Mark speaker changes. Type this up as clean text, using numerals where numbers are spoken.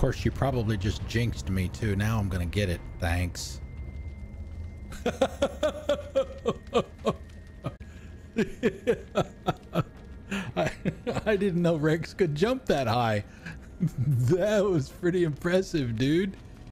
Speaker 1: course, you probably just jinxed me too. Now I'm gonna get it. Thanks. I didn't know Wrex could jump that high. That was pretty impressive, dude.